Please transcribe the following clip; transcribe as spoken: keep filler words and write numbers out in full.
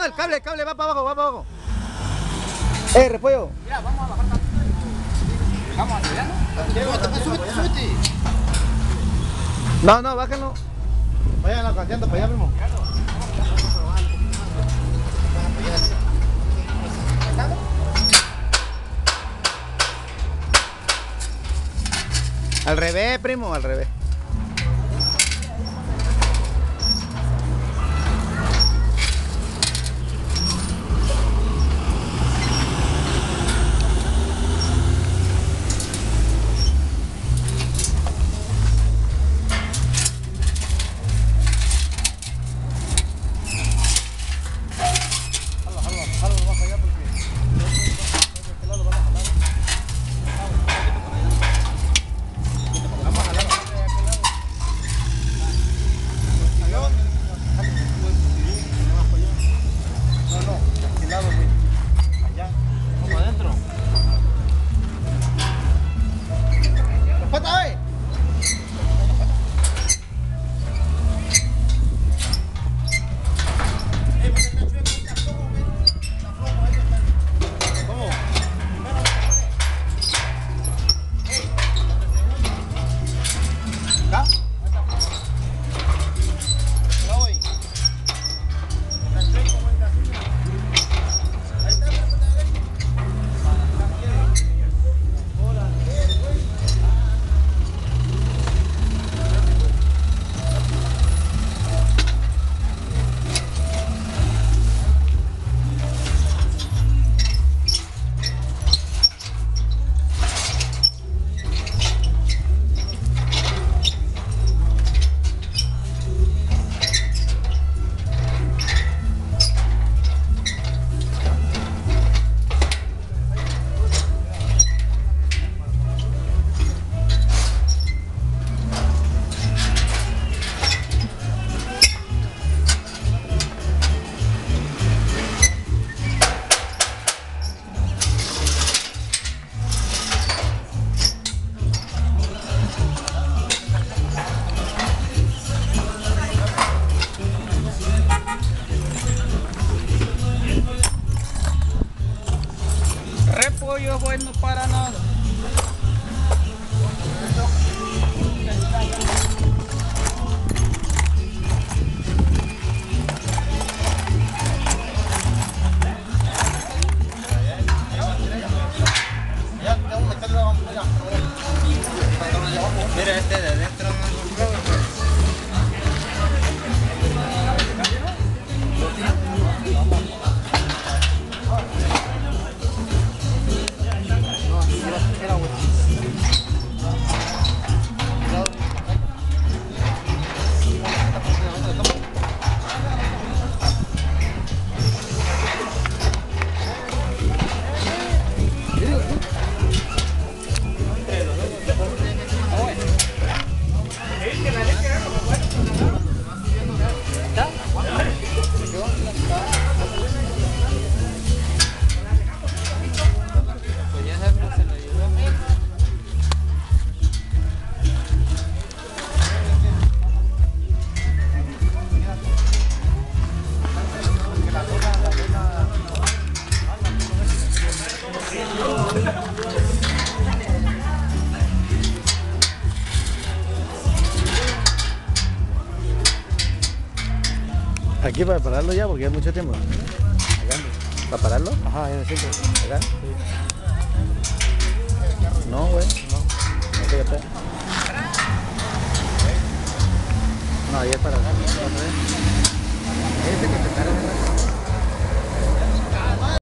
no, el cable, el cable va para abajo, va para abajo. Eh, repollo. Ya, vamos a bajar tanto. Vamos a allá, ¿no? Súbete, súbete. No, no, bájenlo. Vayan alcanzando para allá mismo. Al revés, primo, al revés. Repollo bueno para nada. Mira este de adentro. Aquí para pararlo ya, porque hay mucho tiempo. Acá. ¿Para pararlo? Ajá, en el centro. Acá. No, güey. No. No te gasté. No, ahí es para acá. Ese que te carga.